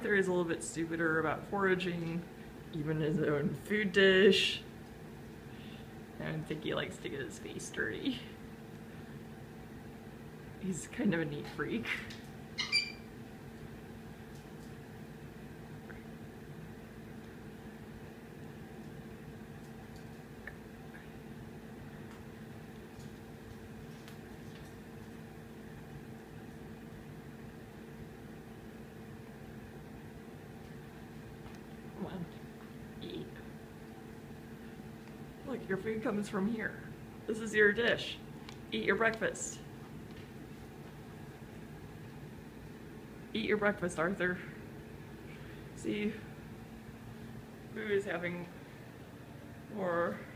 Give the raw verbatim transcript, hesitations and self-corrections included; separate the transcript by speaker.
Speaker 1: Arthur is a little bit stupider about foraging, even his own food dish. I don't think he likes to get his face dirty. He's kind of a neat freak. Come on, eat. Look, your food comes from here. This is your dish. Eat your breakfast. Eat your breakfast, Arthur. See, Boo is having more